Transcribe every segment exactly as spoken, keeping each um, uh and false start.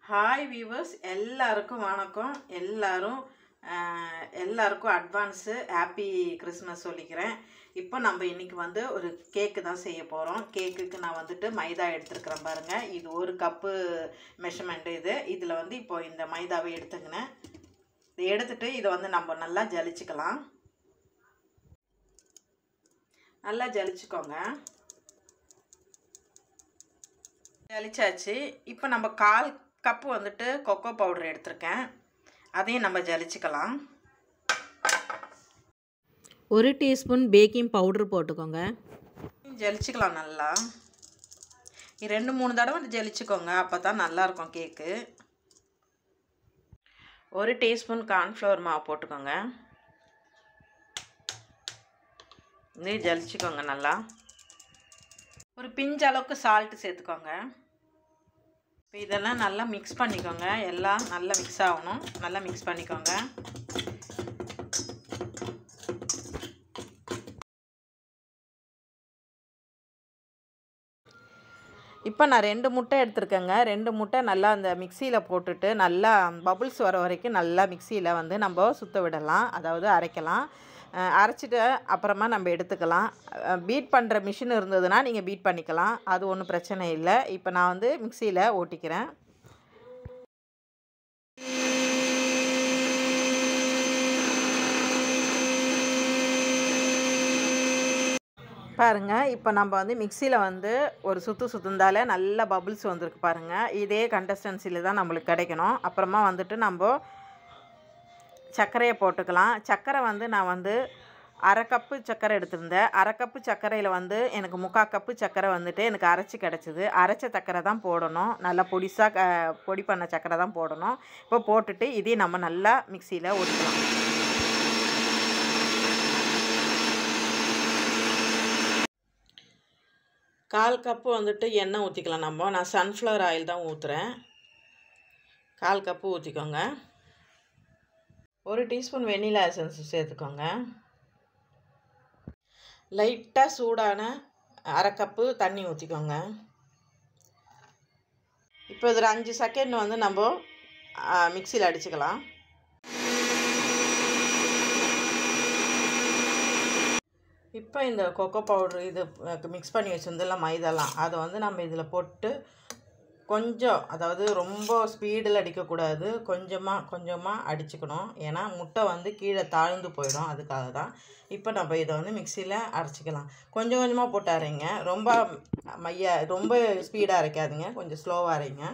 Hi viewers, எல்லாருக்கும் வணக்கம். எல்லாரும் எல்லாருக்கும் அட்வான்ஸு ஹாப்பி கிறிஸ்மஸ் சொல்லிக்கிறேன். இப்போ நம்ம இன்றைக்கி வந்து ஒரு கேக்கு தான் செய்ய போகிறோம். கேக்குக்கு நான் வந்துட்டு மைதா எடுத்துருக்கிறேன் பாருங்கள். இது ஒரு கப்பு மெஷர்மெண்ட்டு. இது இதில் வந்து இப்போது இந்த மைதாவை எடுத்துக்கினேன். இதை எடுத்துகிட்டு இதை வந்து நம்ம நல்லா ஜலிச்சுக்கலாம். நல்லா ஜலிச்சுக்கோங்க. ஜலிச்சாச்சு. இப்போ நம்ம கால் கப்பு வந்துட்டு கொக்கோ பவுடர் எடுத்திருக்கேன். அதையும் நம்ம ஜலிச்சுக்கலாம். ஒரு டீஸ்பூன் பேக்கிங் பவுடர் போட்டுக்கோங்க. ஜலிச்சுக்கலாம் நல்லா. ரெண்டு மூணு தடவை ஜலிச்சுக்கோங்க, அப்போ தான் நல்லாயிருக்கும் கேக்கு. ஒரு டீஸ்பூன் கார்ன்ஃப்ளவர் மாவு போட்டுக்கோங்க. இது ஜலிச்சுக்கோங்க நல்லா. ஒரு பிஞ்சு அளவுக்கு சால்ட்டு சேர்த்துக்கோங்க. இப்போ இதெல்லாம் நல்லா மிக்ஸ் பண்ணிக்கோங்க. எல்லாம் நல்லா மிக்ஸ் ஆகணும். நல்லா மிக்ஸ் பண்ணிக்கோங்க. இப்போ நான் ரெண்டு முட்டை எடுத்துருக்கேங்க. ரெண்டு முட்டை நல்லா அந்த மிக்சியில் போட்டுட்டு நல்லா பபுள்ஸ் வர வரைக்கும் நல்லா மிக்சியில் வந்து நம்ம சுற்ற விடலாம், அதாவது அரைக்கலாம். அரைச்சிட்டு அப்புறமா நம்ம எடுத்துக்கலாம். பீட் பண்ணுற மிஷின் இருந்ததுன்னா நீங்கள் பீட் பண்ணிக்கலாம், அது ஒன்றும் பிரச்சனை இல்லை. இப்போ நான் வந்து மிக்சியில் ஓட்டிக்கிறேன். பாருங்கள், இப்போ நம்ம வந்து மிக்சியில் வந்து ஒரு சுற்று சுற்றுந்தாலே நல்லா பபுள்ஸ் வந்திருக்கு பாருங்கள். இதே கன்சிஸ்டன்சியில் தான் நம்மளுக்கு கிடைக்கணும். அப்புறமா வந்துட்டு நம்ம சர்க்கரையை போட்டுக்கலாம். சர்க்கரை வந்து நான் வந்து அரை கப்பு சர்க்கரை எடுத்திருந்தேன். அரை கப்பு சர்க்கரையில் வந்து எனக்கு முக்கால் கப்பு சர்க்கரை வந்துட்டு எனக்கு அரைச்சி கிடச்சிது. அரைச்ச சர்க்கரை தான் போடணும். நல்லா பொடிசாக க பொடி பண்ண சர்க்கரை தான் போடணும். இப்போ போட்டுட்டு இதையும் நம்ம நல்லா மிக்சியில் ஊற்றிக்கலாம். கால் கப்பு வந்துட்டு எண்ணெய் ஊற்றிக்கலாம் நம்ம. நான் சன்ஃப்ளவர் ஆயில் தான் ஊற்றுறேன். கால் கப்பு ஊற்றிக்கோங்க. ஒரு டீஸ்பூன் வெண்ணிலா எசன்ஸ் சேர்த்துக்கோங்க. லைட்டாக சூடான அரை கப்பு தண்ணி ஊற்றிக்கோங்க. இப்போ இதில் அஞ்சு செகண்ட் வந்து நம்ம மிக்சியில் அடிச்சுக்கலாம். இப்போ இந்த கொக்கோ பவுட்ரு இது மிக்ஸ் பண்ணி வச்சுருந்தெல்லாம் மைதெல்லாம் அதை வந்து நம்ம இதில் போட்டு கொஞ்சம், அதாவது ரொம்ப ஸ்பீடில் அடிக்கக்கூடாது, கொஞ்சமாக கொஞ்சமாக அடிச்சுக்கணும். ஏன்னா முட்டை வந்து கீழே தாழ்ந்து போயிடும், அதுக்காக தான். இப்போ நம்ம இதை வந்து மிக்சியில் அரைச்சிக்கலாம். கொஞ்சம் கொஞ்சமாக போட்டு அரைங்க. ரொம்ப மைய ரொம்ப ஸ்பீடாக அரைக்காதீங்க, கொஞ்சம் ஸ்லோவாக அரைங்க.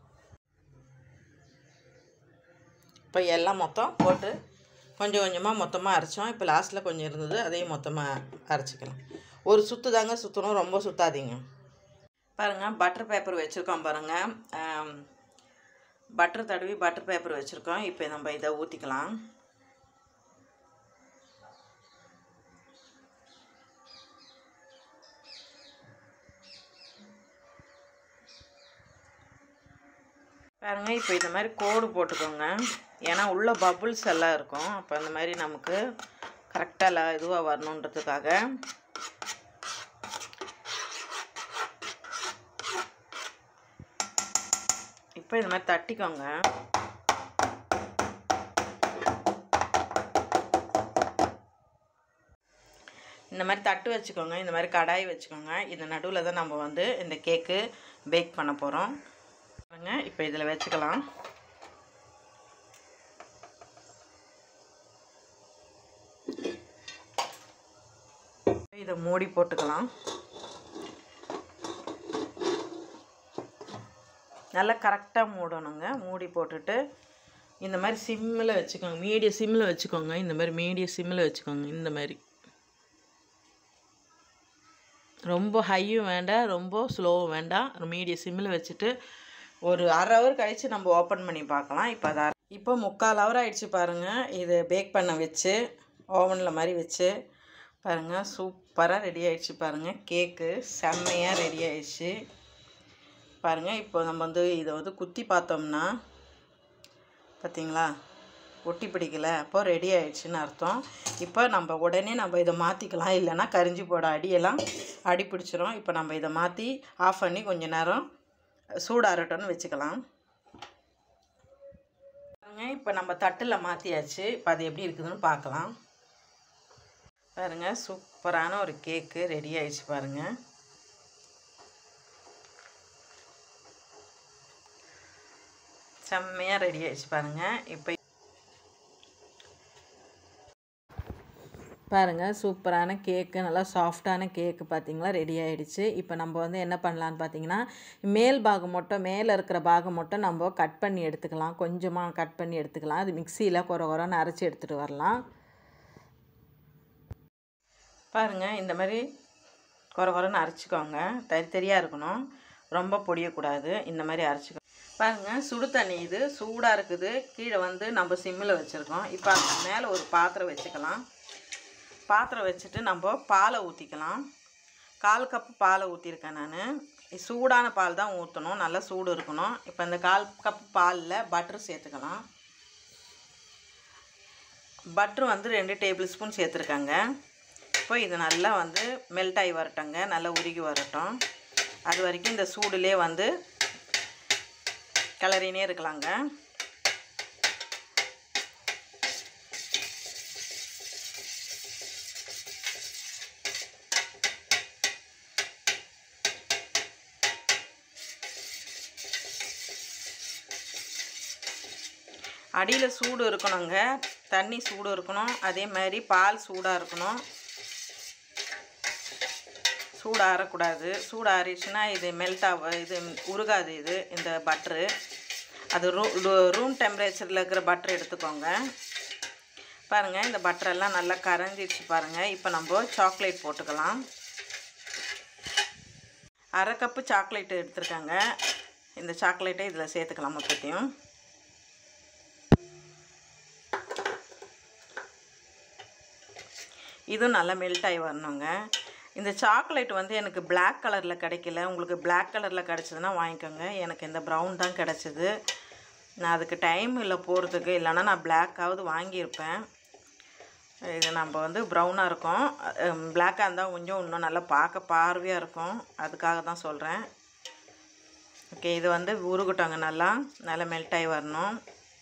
இப்போ எல்லாம் மொத்தம் போட்டு கொஞ்சம் கொஞ்சமாக மொத்தமாக அரைச்சோம். இப்போ லாஸ்ட்டில் கொஞ்சம் இருந்தது, அதையும் மொத்தமாக அரைச்சிக்கலாம். ஒரு சுற்று தாங்க சுற்றணும், ரொம்ப சுற்றாதீங்க. பாருங்கள், பட்டர் பேப்பர் வச்சுருக்கோம் பாருங்கள். பட்டர் தடவி பட்டர் பேப்பர் வச்சுருக்கோம். இப்போ நம்ம இதை ஊற்றிக்கலாம். பாருங்கள், இப்போ இந்த மாதிரி கோடு போட்டுக்கோங்க. ஏன்னா உள்ள பபுள்ஸ் எல்லாம் இருக்கும். அப்போ அந்த மாதிரி நமக்கு கரெக்டாக இதுவாக வரணுன்றதுக்காக. இப்போ இந்த மாதிரி தட்டிக்கோங்க. இந்த மாதிரி தட்டு வச்சுக்கோங்க. இந்த மாதிரி கடாய் வச்சுக்கோங்க. இது நடுவில் தான் நம்ம வந்து இந்த கேக்கு பேக் பண்ண போகிறோம். இப்போ இதில் வச்சுக்கலாம். இதை மூடி போட்டுக்கலாம். நல்லா கரெக்டாக மூடணுங்க. மூடி போட்டுட்டு இந்த மாதிரி சிம்மில் வச்சுக்கோங்க. மீடிய சிம்மில் வச்சுக்கோங்க. இந்த மாதிரி மீடிய சிம்மில் வச்சுக்கோங்க. இந்த மாதிரி ரொம்ப ஹையும் வேண்டாம், ரொம்ப ஸ்லோவும் வேண்டாம். மீடிய சிம்மில் வச்சுட்டு ஒரு அரை ஹவர் கழித்து நம்ம ஓப்பன் பண்ணி பார்க்கலாம். இப்போ அதை இப்போ முக்கால் ஹவர் ஆகிடுச்சு பாருங்கள். இது பேக் பண்ண வச்சு ஓவனில் மாதிரி வச்சு பாருங்கள், சூப்பராக ரெடி ஆகிடுச்சு பாருங்கள். கேக்கு செம்மையாக ரெடி ஆகிடுச்சு பாருங்கள். இப்போ நம்ம வந்து இதை வந்து குத்தி பார்த்தோம்னா பார்த்திங்களா, ஒட்டி பிடிக்கல, அப்போது ரெடி ஆகிடுச்சின்னு அர்த்தம். இப்போ நம்ம உடனே நம்ம இதை மாற்றிக்கலாம், இல்லைன்னா கரிஞ்சி போட அடியெல்லாம் அடி பிடிச்சிரும். இப்போ நம்ம இதை மாற்றி ஆஃப் பண்ணி கொஞ்சம் நேரம் சூடாகட்டும்னு வச்சுக்கலாம். பாருங்க இப்போ நம்ம தட்டில் மாற்றியாச்சு. இப்போ அது எப்படி இருக்குதுன்னு பார்க்கலாம். பாருங்கள் சூப்பரான ஒரு கேக்கு ரெடி ஆயிடுச்சு பாருங்கள். செம்மையாக ரெடி ஆயிடுச்சு பாருங்கள். இப்போ பாருங்கள் சூப்பரான கேக்கு, நல்லா சாஃப்டான கேக்கு பார்த்தீங்களா ரெடி ஆகிடுச்சு. இப்போ நம்ம வந்து என்ன பண்ணலான்னு பார்த்தீங்கன்னா, மேல் பாகம் மட்டும் மேலே இருக்கிற பாகம் மட்டும் நம்ம கட் பண்ணி எடுத்துக்கலாம். கொஞ்சமாக கட் பண்ணி எடுத்துக்கலாம். அது மிக்சியில் குறை குறைன்னு அரைச்சி எடுத்துகிட்டு வரலாம். பாருங்கள் இந்த மாதிரி குறை குறைன்னு அரைச்சிக்கோங்க. தரி தரியாக இருக்கணும், ரொம்ப பொடியக்கூடாது. இந்த மாதிரி அரைச்சிக்கோ. பாருங்கள் சுடு தண்ணி இது சூடாக இருக்குது. கீழே வந்து நம்ம சிம்மில் வச்சுருக்கோம். இப்போ அதுக்கு மேலே ஒரு பாத்திரம் வச்சுக்கலாம். பாத்திரம் வச்சுட்டு நம்ம பாலை ஊற்றிக்கலாம். கால் கப்பு பாலை ஊற்றிருக்கேன் நான். சூடான பால் தான் ஊற்றணும், நல்லா சூடு இருக்கணும். இப்போ இந்த கால் கப்பு பாலில் பட்ரு சேர்த்துக்கலாம். பட்ரு வந்து ரெண்டு டேபிள் ஸ்பூன் சேர்த்துருக்காங்க. இப்போ இது நல்லா வந்து மெல்ட் ஆகி வரட்டங்க, நல்லா உருகி வரட்டும். அது வரைக்கும் இந்த சூடுலேயே வந்து கிளறினே இருக்கலாங்க. அடியில் சூடு இருக்கணுங்க, தண்ணி சூடு இருக்கணும், அதே மாதிரி பால் சூடாக இருக்கணும். சூடு ஆறக்கூடாது. சூடு ஆறிடுச்சுன்னா இது மெல்ட் ஆக இது உருகாது. இது இந்த பட்ரு அது ரூ ரூம் டெம்பரேச்சரில் இருக்கிற பட்ரு எடுத்துக்கோங்க. பாருங்கள் இந்த பட்டரெல்லாம் நல்லா கரைஞ்சிடுச்சு பாருங்கள். இப்போ நம்ம சாக்லேட் போட்டுக்கலாம். அரை கப்பு சாக்லேட் எடுத்துருக்காங்க. இந்த சாக்லேட்டை இதில் சேர்த்துக்கலாம் மொத்தத்தையும். இதுவும் நல்லா மெல்ட் ஆகி வரணுங்க. இந்த சாக்லேட் வந்து எனக்கு பிளாக் கலரில் கிடைக்கல. உங்களுக்கு பிளாக் கலரில் கிடச்சிதுன்னா வாங்கிக்கோங்க. எனக்கு இந்த ப்ரௌன் தான் கிடச்சிது. நான் அதுக்கு டைம் இல்லை போகிறதுக்கு, இல்லைன்னா நான் பிளாக்காவது வாங்கியிருப்பேன். இது நம்ம வந்து ப்ரௌனாக இருக்கும். பிளாக்காக இருந்தால் கொஞ்சம் இன்னும் நல்லா பார்க்க பார்வையாக இருக்கும். அதுக்காக தான் சொல்கிறேன். ஓகே இது வந்து உருகட்டோங்க. நல்லா நல்லா மெல்ட் ஆகி வரணும்.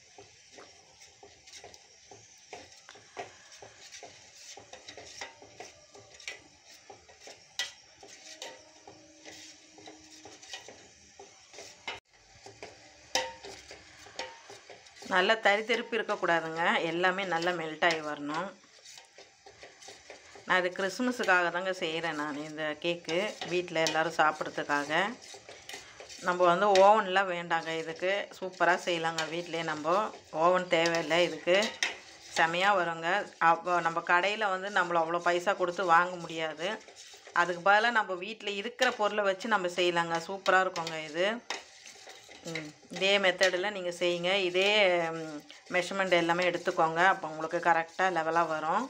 நல்லா தரி திருப்பி இருக்கக்கூடாதுங்க, எல்லாமே நல்லா மெல்ட் ஆகி வரணும். நான் இது கிறிஸ்மஸுக்காக தாங்க செய்கிறேன். நான் இந்த கேக்கு வீட்டில் எல்லோரும் சாப்பிட்றதுக்காக. நம்ம வந்து ஓவன்லாம் வேண்டாங்க. இதுக்கு சூப்பராக செய்யலாங்க வீட்டிலே. நம்ம ஓவன் தேவையில்லை இதுக்கு. செமையாக வருங்க. அப்போ நம்ம கடையில் வந்து நம்மள அவ்வளோ பைசா கொடுத்து வாங்க முடியாது. அதுக்கு பதிலாக நம்ம வீட்டில் இருக்கிற பொருளை வச்சு நம்ம செய்யலாங்க. சூப்பராக இருக்குங்க இது. இதே மெத்தடில் நீங்கள் செய்யுங்க. இதே மெஷர்மெண்ட் எல்லாமே எடுத்துக்கோங்க. அப்போ உங்களுக்கு கரெக்டாக லெவலாக வரும்.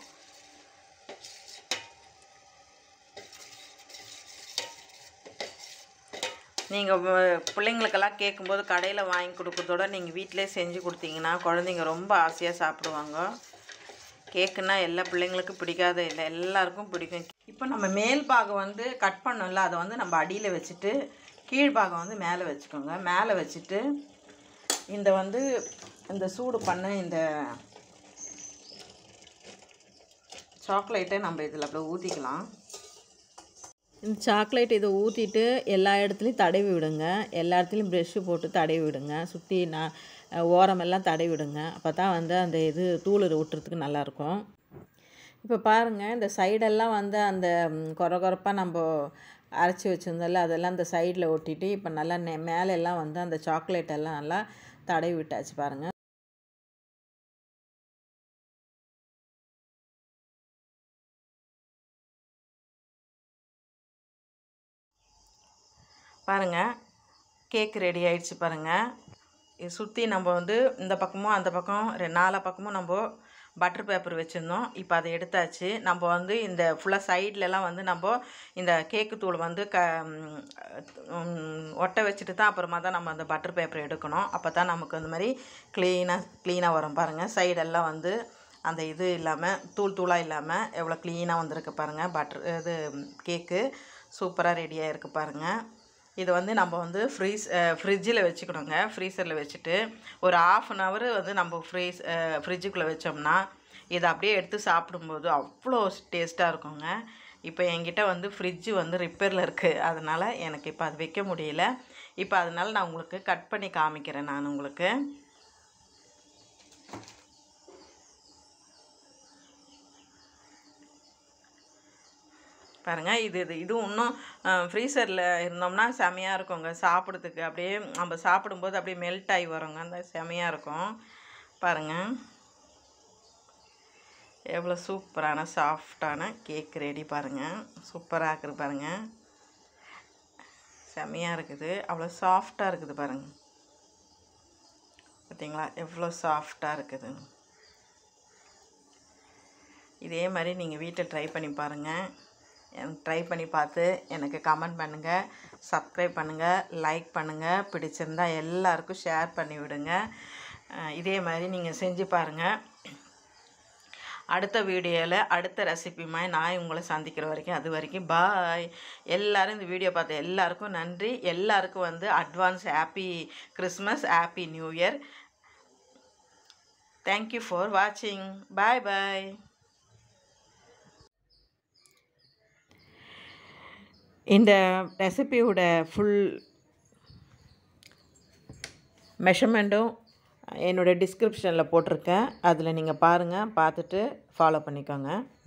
நீங்கள் பிள்ளைங்களுக்கெல்லாம் கேட்கும்போது கடையில் வாங்கி கொடுக்குறதோட நீங்கள் வீட்டிலே செஞ்சு கொடுத்தீங்கன்னா குழந்தைங்க ரொம்ப ஆசையாக சாப்பிடுவாங்க. கேக்குன்னா எல்லா பிள்ளைங்களுக்கும் பிடிக்காத இல்லை, எல்லாருக்கும் பிடிக்கும். இப்போ நம்ம மேல் பாகம் வந்து கட் பண்ணோம்ல, அதை வந்து நம்ம அடியில் வச்சுட்டு கீழ்பாகம் வந்து மேலே வச்சுக்கோங்க. மேலே வச்சுட்டு இந்த வந்து இந்த சூடு பண்ண இந்த சாக்லேட்டை நம்ம இதில் அப்படியே ஊற்றிக்கலாம். இந்த சாக்லேட் இதை ஊற்றிட்டு எல்லா இடத்துலையும் தடவி விடுங்க. எல்லா இடத்துலையும் ப்ரெஷ்ஷு போட்டு தடவி விடுங்க. சுற்றி நான் ஓரமெல்லாம் தடவி விடுங்க. அப்போ தான் வந்து அந்த இது தூள் விட்டுறதுக்கு நல்லாயிருக்கும். இப்போ பாருங்கள் இந்த சைடெல்லாம் வந்து அந்த கொர கொரப்பாக நம்ம அரைச்சி வச்சுருந்தோம்ல, அதெல்லாம் இந்த சைடில் ஒட்டிட்டு இப்போ நல்லா நெ மேலெல்லாம் வந்து அந்த சாக்லேட் எல்லாம் நல்லா தடவி விட்டாச்சு பாருங்கள். பாருங்கள் கேக் ரெடி ஆயிடுச்சு பாருங்கள். இது சுற்றி நம்ம வந்து இந்த பக்கமும் அந்த பக்கம் நாலா பக்கமும் நம்ம பட்டர் பேப்பர் வச்சுருந்தோம். இப்போ அதை எடுத்தாச்சு. நம்ம வந்து இந்த ஃபுல்லாக சைட்லலாம் வந்து நம்ம இந்த கேக்கு தூள் வந்து க ஒட்டை வச்சுட்டு தான் அப்புறமா தான் நம்ம அந்த பட்டர் பேப்பர் எடுக்கணும். அப்போ தான் நமக்கு அந்த மாதிரி க்ளீனாக க்ளீனாக வரும் பாருங்கள். சைடெல்லாம் வந்து அந்த இது இல்லாமல் தூள் தூளாக இல்லாமல் எவ்வளோ க்ளீனாக வந்திருக்கு பாருங்கள். பட்டர் இது கேக்கு சூப்பராக ரெடியாக இருக்குது பாருங்கள். இது வந்து நம்ம வந்து ஃப்ரீஸ் ஃப்ரிட்ஜில் வச்சுக்கணுங்க. ஃப்ரீசரில் வச்சுட்டு ஒரு ஆஃப் அன் ஹவர் வந்து நம்ம ஃப்ரீஸ் ஃப்ரிட்ஜுக்குள்ளே வச்சோம்னா இதை அப்படியே எடுத்து சாப்பிடும்போது அவ்வளோ டேஸ்ட்டாக இருக்குங்க. இப்போ என்கிட்ட வந்து ஃப்ரிட்ஜு வந்து ரிப்பேரில் இருக்குது, அதனால் எனக்கு இப்போ அது வைக்க முடியல. இப்போ அதனால் நான் உங்களுக்கு கட் பண்ணி காமிக்கிறேன். நான் உங்களுக்கு பாருங்கள். இது இது இதுவும் இன்னும் ஃப்ரீசரில் இருந்தோம்னா செமையாக இருக்குங்க சாப்பிட்றதுக்கு. அப்படியே நம்ம சாப்பிடும்போது அப்படியே மெல்ட் ஆகி வருங்க, அந்த செமையாக இருக்கும். பாருங்கள் எவ்வளோ சூப்பரான சாஃப்டான கேக் ரெடி பாருங்கள். சூப்பராக இருக்குது பாருங்கள், செமையாக இருக்குது. அவ்வளோ சாஃப்டாக இருக்குது பாருங்கள். பார்த்தீங்களா எவ்வளோ சாஃப்டாக இருக்குது. இதே மாதிரி நீங்கள் வீட்டில் ட்ரை பண்ணி பாருங்கள். எனக்கு ட்ரை பண்ணி பார்த்து எனக்கு கமெண்ட் பண்ணுங்கள், சப்ஸ்கிரைப் பண்ணுங்கள், லைக் பண்ணுங்கள். பிடிச்சிருந்தா எல்லாருக்கும் ஷேர் பண்ணி விடுங்க. இதே மாதிரி நீங்கள் செஞ்சு பாருங்கள். அடுத்த வீடியோவில் அடுத்த ரெசிபியுமாய் நான் உங்களை சந்திக்கிற வரைக்கும், அது வரைக்கும் பாய். எல்லோரும் இந்த வீடியோ பார்த்த எல்லாருக்கும் நன்றி. எல்லாருக்கும் வந்து advance happy Christmas, happy new year. Thank you for வாட்சிங். பாய் பாய். இந்த ரெசிபியோட ஃபுல் மெஷர்மெண்ட்டும் என்னோடய டிஸ்கிரிப்ஷனில் போட்டிருக்கேன். அதில் நீங்கள் பாருங்கள், பார்த்துட்டு ஃபாலோ பண்ணிக்கோங்க.